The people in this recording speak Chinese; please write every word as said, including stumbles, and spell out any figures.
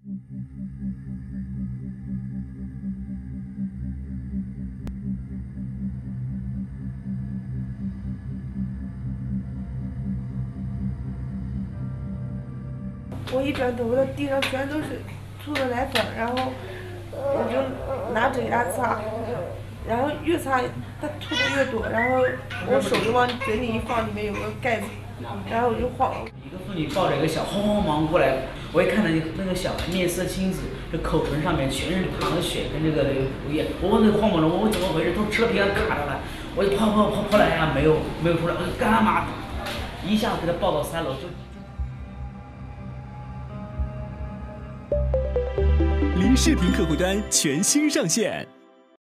我一转头，我的地上全都是吐的奶粉，然后我就拿着给他擦，然后越擦他吐的越多，然后我手就往嘴里一放，里面有个盖子，然后我就晃。 一个妇女抱着一个小慌慌忙过来，我一看到那个小孩面色青紫，这口唇上面全是淌的血跟这个毒液，我问那个慌忙的，我问怎么回事，都吃了平安卡着了，我就跑跑跑跑来呀，没有没有出来，我干嘛？一下子给他抱到三楼就。 离视频客户端全新上线。